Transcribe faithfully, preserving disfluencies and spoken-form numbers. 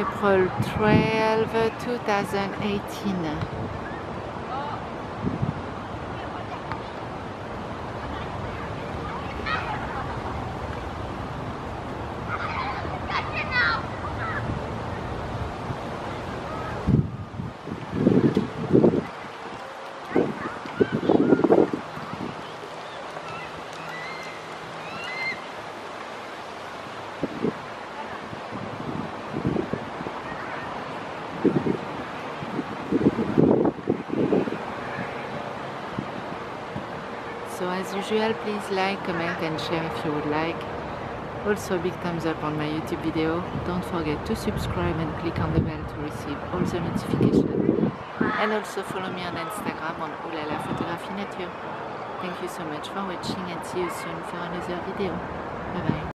April twelfth, two thousand eighteen. So as usual, please like, comment and share if you would like. Also a big thumbs up on my YouTube video. Don't forget to subscribe and click on the bell to receive all the notifications. And also follow me on Instagram on Oulala Photographie Nature. Thank you so much for watching and see you soon for another video. Bye bye.